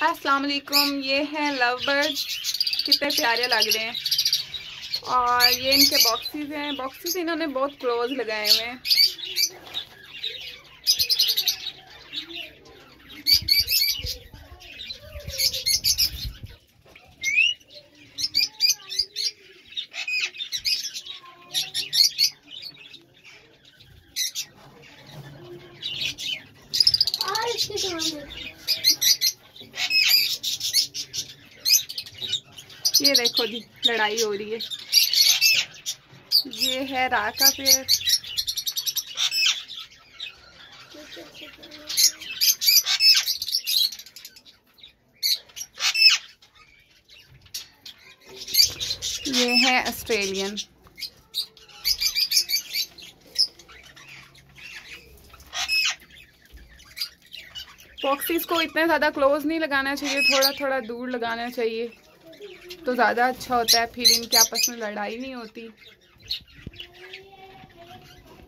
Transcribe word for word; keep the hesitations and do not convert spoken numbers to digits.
अस्सलाम वालेकुम। ये हैं लव बर्ड्स, कितने प्यारे लग रहे हैं। और ये इनके बॉक्सेस हैं। बॉक्सेस इन्होंने बहुत क्लोज लगाए हुए हैं। ये देखो जी, लड़ाई हो रही है। ये है रात का पेड़। ये है ऑस्ट्रेलियन। बॉक्सेस को इतने ज़्यादा क्लोज नहीं लगाना चाहिए, थोड़ा थोड़ा दूर लगाना चाहिए तो ज़्यादा अच्छा होता है। फिर इनके आपस में लड़ाई नहीं होती।